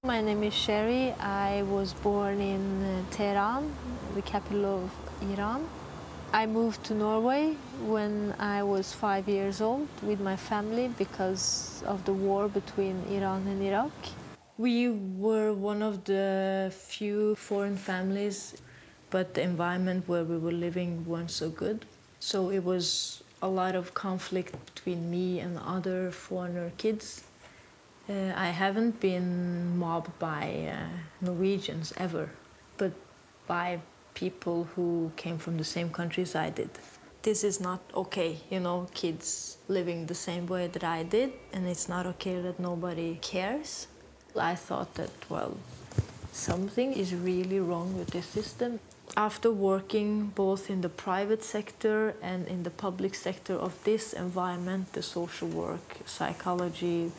My name is Sherry. I was born in Tehran, the capital of Iran. I moved to Norway when I was 5 years old with my family because of the war between Iran and Iraq. We were one of the few foreign families, but the environment where we were living weren't so good. So it was a lot of conflict between me and other foreigner kids. I haven't been mobbed by Norwegians ever, but by people who came from the same countries I did. This is not okay, kids living the same way that I did, and it's not okay that nobody cares. I thought that, well, something is really wrong with this system. After working both in the private sector and in the public sector of this environment, the social work, psychology,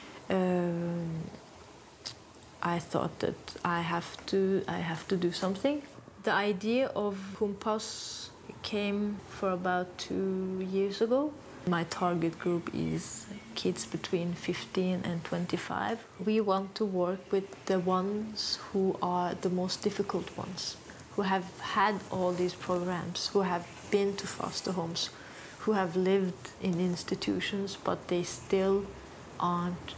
I thought that I have to do something. The idea of Kompass came for about 2 years ago. My target group is kids between 15 and 25. We want to work with the ones who are the most difficult ones, who have had all these programs, who have been to foster homes, who have lived in institutions, but they still aren't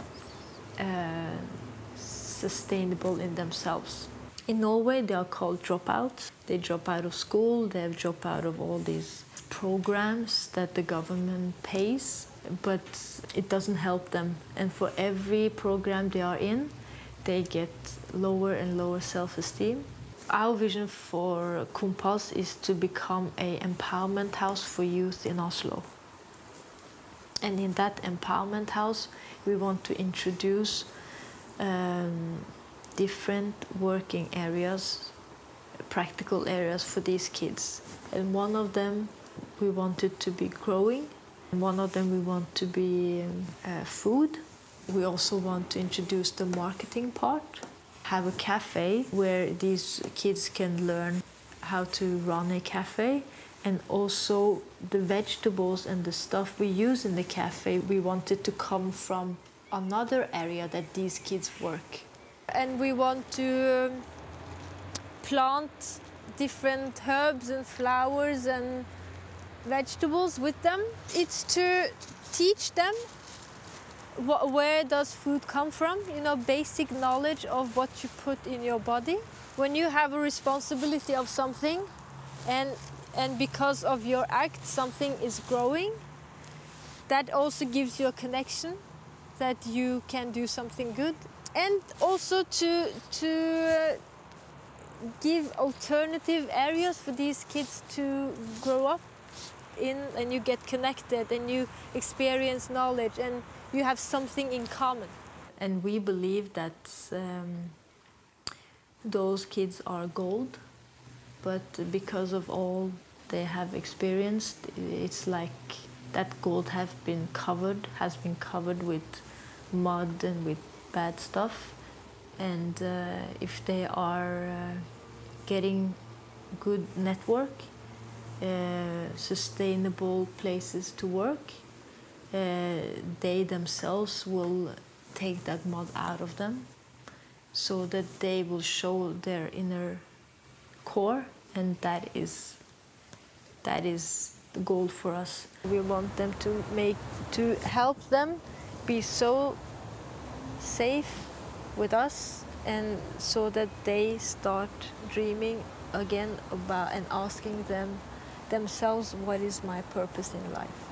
sustainable in themselves. In Norway, they are called dropouts. They drop out of school, they drop out of all these programs that the government pays, but it doesn't help them. And for every program they are in, they get lower and lower self-esteem. Our vision for Kompass is to become an empowerment house for youth in Oslo. And in that empowerment house, we want to introduce different working areas, practical areas for these kids. And one of them we wanted to be growing, and one of them we want to be food. We also want to introduce the marketing part, have a cafe where these kids can learn how to run a cafe. And also the vegetables and the stuff we use in the cafe, we wanted to come from another area that these kids work. And we want to plant different herbs and flowers and vegetables with them. It's to teach them where does food come from, basic knowledge of what you put in your body. When you have a responsibility of something and because of your act something is growing, that also gives you a connection that you can do something good. And also to give alternative areas for these kids to grow up in, and you get connected and you experience knowledge and you have something in common. And we believe that those kids are gold, but because of all they have experienced, it's like that gold has been covered with mud and with bad stuff. And if they are getting good network, sustainable places to work, they themselves will take that mud out of them so that they will show their inner core, and that is the goal for us. We want them to help them be so safe with us, and so that they start dreaming again about and asking themselves, what is my purpose in life?